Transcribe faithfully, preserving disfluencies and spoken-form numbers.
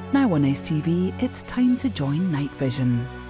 Now on S T V, it's time to join night vision.